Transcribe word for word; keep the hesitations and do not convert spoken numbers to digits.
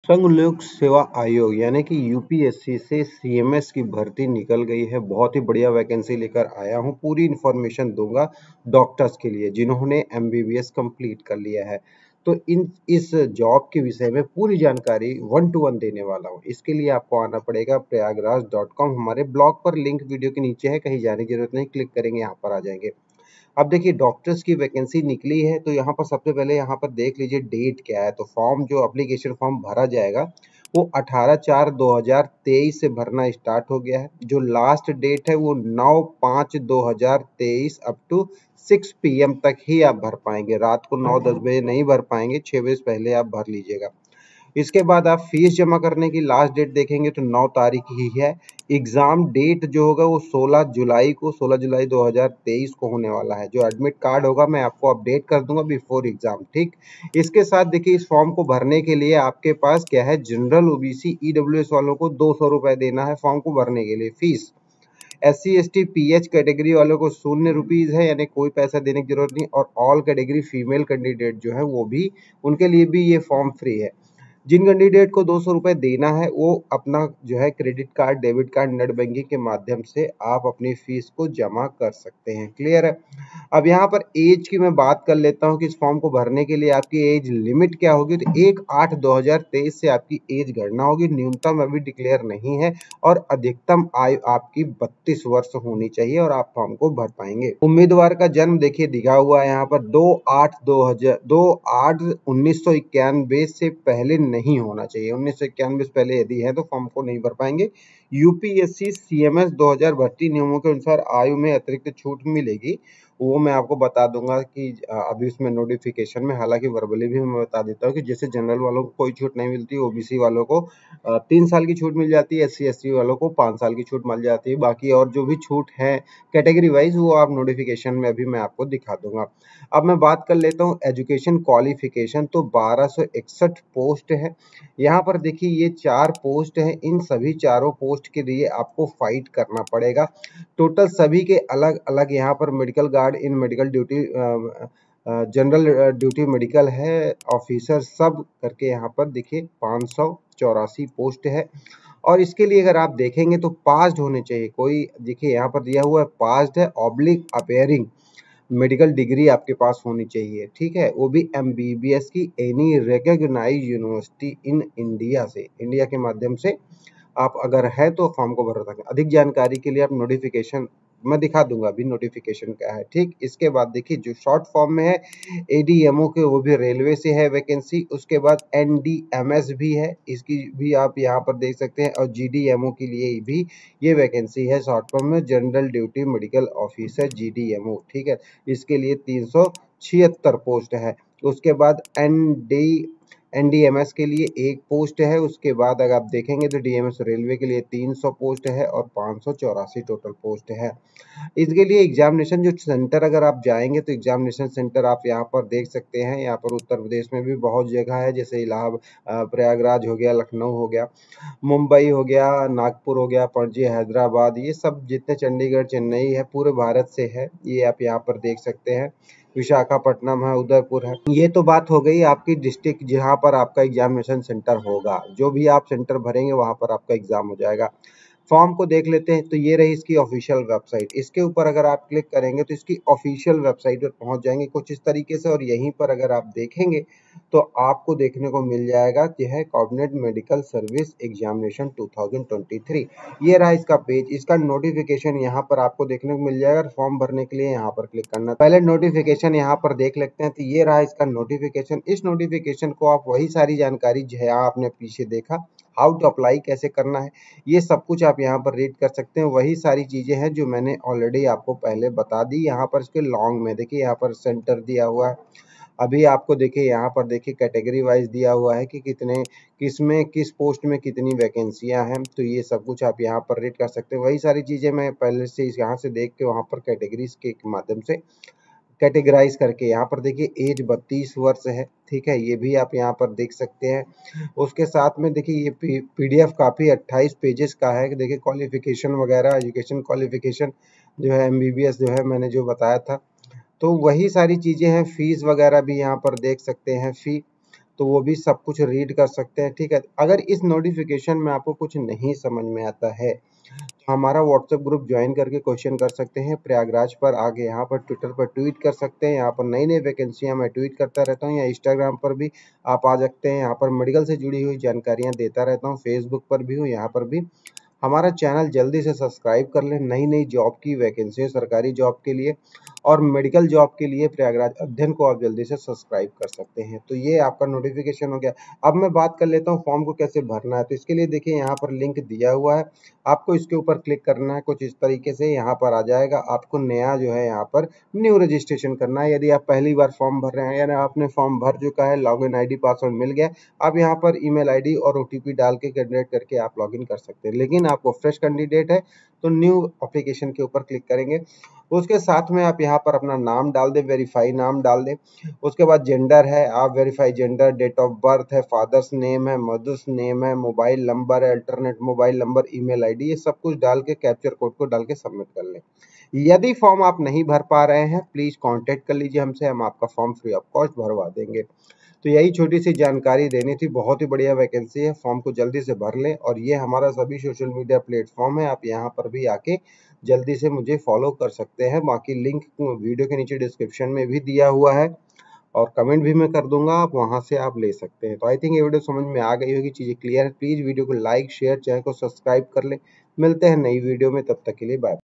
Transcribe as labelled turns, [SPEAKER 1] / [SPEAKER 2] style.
[SPEAKER 1] संघ लोक सेवा आयोग यानी कि यूपीएससी से सीएमएस की भर्ती निकल गई है। बहुत ही बढ़िया वैकेंसी लेकर आया हूँ। पूरी इन्फॉर्मेशन दूंगा डॉक्टर्स के लिए जिन्होंने एमबीबीएस कंप्लीट कर लिया है। तो इन इस जॉब के विषय में पूरी जानकारी वन टू वन देने वाला हूँ। इसके लिए आपको आना पड़ेगा प्रयागराज डॉट कॉम। हमारे ब्लॉग पर लिंक वीडियो के नीचे है, कहीं जाने की जरूरत नहीं, क्लिक करेंगे यहाँ पर आ जाएंगे। अब देखिए डॉक्टर्स की वैकेंसी निकली है, तो यहाँ पर सबसे पहले यहाँ पर देख लीजिए डेट क्या है। तो फॉर्म जो एप्लीकेशन फॉर्म भरा जाएगा वो अठारह चार दो हज़ार तेईस से भरना स्टार्ट हो गया है। जो लास्ट डेट है वो नौ पाँच दो हज़ार तेईस up to six P M तक ही आप भर पाएंगे। रात को नौ दस बजे नहीं भर पाएंगे, छः बजे से पहले आप भर लीजिएगा। इसके बाद आप फीस जमा करने की लास्ट डेट देखेंगे तो नौ तारीख ही है। एग्जाम डेट जो होगा वो सोलह जुलाई को सोलह जुलाई दो हज़ार तेईस को होने वाला है। जो एडमिट कार्ड होगा मैं आपको अपडेट कर दूंगा बिफोर एग्जाम, ठीक। इसके साथ देखिए इस फॉर्म को भरने के लिए आपके पास क्या है, जनरल ओबीसी ईडब्ल्यूएस वालों को दो सौ रुपए देना है फॉर्म को भरने के लिए fees. S C S T P H category वालों को शून्य रुपीज है, यानी कोई पैसा देने की जरूरत नहीं। और ऑल कैटेगरी फीमेल कैंडिडेट जो है वो भी, उनके लिए भी ये फॉर्म फ्री है। जिन कैंडिडेट को दो सौ रुपए देना है वो अपना जो है credit card debit card net banking के माध्यम से आप अपनी फीस को जमा कर सकते हैं। क्लियर है। अब यहाँ पर एज की मैं बात कर लेता हूँ कि इस फॉर्म को भरने के लिए आपकी एज लिमिट क्या होगी। तो एक आठ दो हज़ार तेईस से आपकी एज गणना होगी। न्यूनतम अभी डिक्लेयर नहीं है और अधिकतम आयु आपकी बत्तीस वर्ष होनी चाहिए और आप फॉर्म को भर पाएंगे। उम्मीदवार का जन्म देखिए दिखा हुआ है यहाँ पर दो आठ दो हजार दो आठ उन्नीस सौ इक्यानवे से पहले नहीं होना चाहिए। उन्नीस सौ इक्यानवे से पहले यदि है तो फॉर्म को नहीं भर पाएंगे। यूपीएससी सीएमएस दो हज़ार भर्ती नियमों के अनुसार आयु में अतिरिक्त छूट मिलेगी, वो मैं आपको बता दूंगा कि अभी उसमें नोटिफिकेशन में, हालांकि वर्बली भी मैं बता देता हूँ कि जैसे जनरल वालों को कोई छूट नहीं मिलती, ओबीसी वालों को तीन साल की छूट मिल जाती है, एस सी एस टी वालों को पाँच साल की छूट मिल जाती है। बाकी और जो भी छूट है कैटेगरी वाइज वो आप नोटिफिकेशन में अभी मैं आपको दिखा दूंगा। अब मैं बात कर लेता हूँ एजुकेशन क्वालिफिकेशन। तो बारह सौ इकसठ पोस्ट है यहाँ पर। देखिए ये चार पोस्ट है, इन सभी चारों पोस्ट के लिए आपको फाइट करना पड़ेगा। टोटल सभी के अलग अलग यहाँ पर medical guard in medical duty, general duty medical है, ऑफिसर सब करके यहाँ पर देखिए पाँच सौ चौरासी पोस्ट है। और इसके लिए अगर आप देखेंगे तो पास्ड होने चाहिए। कोई देखिए यहाँ पर दिया हुआ है पास्ड है ऑब्लिक अपेयरिंग मेडिकल डिग्री आपके पास होनी चाहिए, ठीक है। वो भी एमबीबीएस की any recognised university in India से, इंडिया के माध्यम से आप अगर है तो फॉर्म को भर सकते हैं। अधिक जानकारी के लिए आप नोटिफिकेशन मैं दिखा दूंगा अभी नोटिफिकेशन क्या है, ठीक। इसके बाद देखिए जो शॉर्ट फॉर्म में है एडीएमओ के, वो भी रेलवे से है वैकेंसी। उसके बाद एनडीएमएस भी है, इसकी भी आप यहाँ पर देख सकते हैं। और जीडीएमओ के लिए भी ये वैकेंसी है शॉर्ट फॉर्म में, general duty medical officer GDMO, ठीक है। इसके लिए तीन सौ छिहत्तर पोस्ट है। उसके बाद एनडी एनडीएमएस के लिए एक पोस्ट है। उसके बाद अगर आप देखेंगे तो डीएमएस रेलवे के लिए तीन सौ पोस्ट है और पाँच सौ चौरासी टोटल पोस्ट है। इसके लिए एग्जामिनेशन जो सेंटर अगर आप जाएंगे तो एग्जामिनेशन सेंटर आप यहाँ पर देख सकते हैं। यहाँ पर उत्तर प्रदेश में भी बहुत जगह है, जैसे इलाहाबाद, प्रयागराज हो गया, लखनऊ हो गया, मुंबई हो गया, नागपुर हो गया, पणजी, हैदराबाद, ये सब जितने, चंडीगढ़, चेन्नई है, पूरे भारत से है। ये आप यहाँ पर देख सकते हैं। विशाखापट्टनम है, उदयपुर है। ये तो बात हो गई आपकी डिस्ट्रिक्ट जहाँ पर आपका एग्जामिनेशन सेंटर होगा। जो भी आप सेंटर भरेंगे वहां पर आपका एग्जाम हो जाएगा। फॉर्म को देख लेते हैं। तो ये रही इसकी ऑफिशियल वेबसाइट। इसके ऊपर अगर आप क्लिक करेंगे तो इसकी ऑफिशियल वेबसाइट पर पहुंच जाएंगे कुछ इस तरीके से। और यहीं पर अगर आप देखेंगे तो आपको देखने को मिल जाएगा कि है कोऑर्डिनेट मेडिकल सर्विस एग्जामिनेशन दो हज़ार तेईस। ये रहा इसका पेज। इसका नोटिफिकेशन यहाँ पर आपको देखने को मिल जाएगा। फॉर्म भरने के लिए यहाँ पर क्लिक करना। पहले नोटिफिकेशन यहाँ पर देख लेते हैं। तो ये रहा इसका नोटिफिकेशन। इस नोटिफिकेशन को आप वही सारी जानकारी जो है आपने पीछे देखा, हाउ टू अप्लाई कैसे करना है, ये सब कुछ आप यहाँ पर रीड कर सकते हैं। वही सारी चीजें हैं जो मैंने ऑलरेडी आपको पहले बता दी। यहाँ पर इसके लॉन्ग में देखिए यहाँ पर सेंटर दिया हुआ है। अभी आपको देखिए यहाँ पर देखिए कैटेगरी वाइज दिया हुआ है कि कितने किस में किस पोस्ट में कितनी वैकेंसियां हैं। तो ये सब कुछ आप यहाँ पर रीड कर सकते हैं। वही सारी चीजें मैं पहले से यहाँ से देख के वहाँ पर कैटेगरीज के माध्यम से कैटेगराइज करके यहाँ पर देखिए एज बत्तीस वर्ष है, ठीक है। ये भी आप यहाँ पर देख सकते हैं। उसके साथ में देखिए ये पीडीएफ काफी अट्ठाईस पेजेस का है। देखिए क्वालिफिकेशन वगैरह, एजुकेशन क्वालिफिकेशन जो है, एमबीबीएस जो है मैंने जो बताया था, तो वही सारी चीजें हैं। फीस वगैरह भी यहाँ पर देख सकते हैं। फी तो वो भी सब कुछ रीड कर सकते हैं, ठीक है। अगर इस नोटिफिकेशन में आपको कुछ नहीं समझ में आता है तो हमारा व्हाट्सएप ग्रुप ज्वाइन करके क्वेश्चन कर सकते हैं। प्रयागराज पर आगे यहाँ पर ट्विटर पर ट्वीट कर सकते हैं, यहाँ पर नई नई वैकेंसियाँ मैं ट्वीट करता रहता हूँ, या इंस्टाग्राम पर भी आप आ सकते हैं, यहाँ पर मेडिकल से जुड़ी हुई जानकारियाँ देता रहता हूँ, फेसबुक पर भी हूँ, यहाँ पर भी। हमारा चैनल जल्दी से सब्सक्राइब कर लें। नई नई जॉब की वैकेंसी है सरकारी जॉब के लिए और मेडिकल जॉब के लिए प्रयागराज अध्ययन को आप जल्दी से सब्सक्राइब कर सकते हैं। तो ये आपका नोटिफिकेशन हो गया। अब मैं बात कर लेता हूँ फॉर्म को कैसे भरना है। तो इसके लिए देखिए यहाँ पर लिंक दिया हुआ है, आपको इसके ऊपर क्लिक करना है। कुछ इस तरीके से यहाँ पर आ जाएगा। आपको नया जो है यहाँ पर न्यू रजिस्ट्रेशन करना है। यदि आप पहली बार फॉर्म भर रहे हैं यानी आपने फॉर्म भर चुका है, लॉगिन आईडी पासवर्ड मिल गया, आप यहाँ पर ईमेल आईडी और ओटीपी डाल के जनरेट करके आप लॉगिन कर सकते हैं। लेकिन आपको फ्रेश कैंडिडेट है तो न्यू एप्लीकेशन के ऊपर क्लिक करेंगे। उसके साथ में आप यहाँ पर अपना नाम डाल दें, वेरीफाई नाम डाल दें। उसके बाद जेंडर है, आप verify gender, date of birth है, फादर्स नेम है, मदर्स नेम है, मोबाइल नंबर है, alternate mobile number, email ID, ये सब कुछ डाल के कैप्चर कोड को डाल के सबमिट कर लें। यदि फॉर्म आप नहीं भर पा रहे हैं प्लीज कांटेक्ट कर लीजिए हमसे, हम आपका फॉर्म फ्री ऑफ कॉस्ट भरवा देंगे। तो यही छोटी सी जानकारी देनी थी। बहुत ही बढ़िया वैकेंसी है, फॉर्म को जल्दी से भर लें। और ये हमारा सभी सोशल मीडिया प्लेटफॉर्म है, आप यहाँ पर भी आके जल्दी से मुझे फॉलो कर सकते हैं। बाकी लिंक वीडियो के नीचे डिस्क्रिप्शन में भी दिया हुआ है और कमेंट भी मैं कर दूंगा, आप वहां से आप ले सकते हैं। तो आई थिंक ये वीडियो समझ में आ गई होगी, चीजें क्लियर है। प्लीज वीडियो को लाइक शेयर, चैनल को सब्सक्राइब कर ले। मिलते हैं नई वीडियो में, तब तक के लिए बाय।